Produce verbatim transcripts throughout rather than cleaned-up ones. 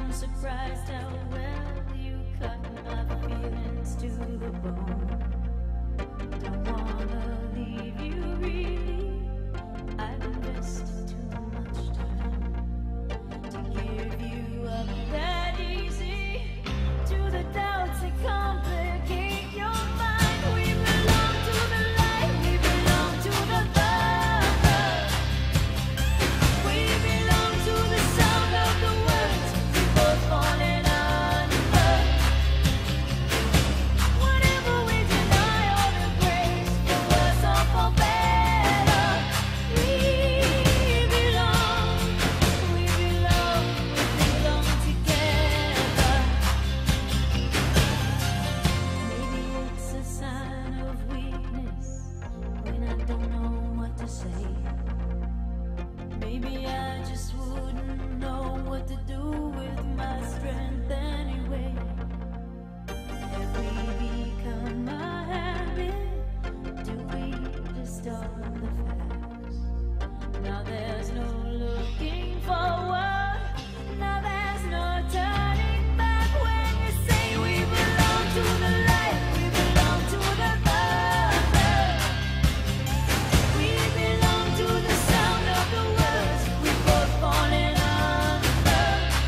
surprised how well you cut my feelings to the bone. Don't wanna leave you really. I've invested too much time to give you up that easy to the doubts that complicate your mind. We belong to the light, we belong to the thunder. We belong to the sound of the words we both falling under. Whatever we deny or embrace, for worse or for better, we belong, we belong, we belong together. Maybe it's a sign of weakness when I don't know what to say. Maybe I just wouldn't know what to do with my strength anyway. Have we become a habit? Do we distort the facts? Now there's no looking forward. Now there's no turning back when you say we belong to the light, we belong to the thunder. We belong to the sound of the words we both falling under.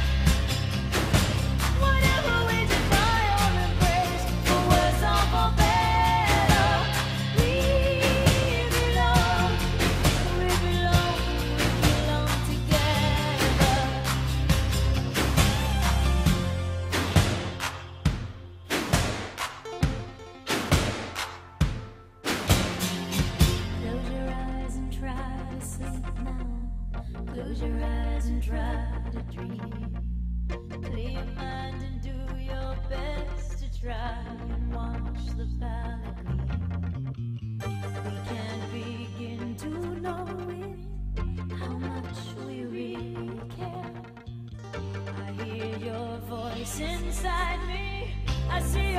Whatever we deny or embrace, for worse or for better, we belong, we belong, we belong together. Close your eyes and try to sleep now. Close your eyes and try to dream. Clear your mind and do your best to try and watch the palette gleam. We can't begin to know it, how much we really care. I hear your voice inside me. I see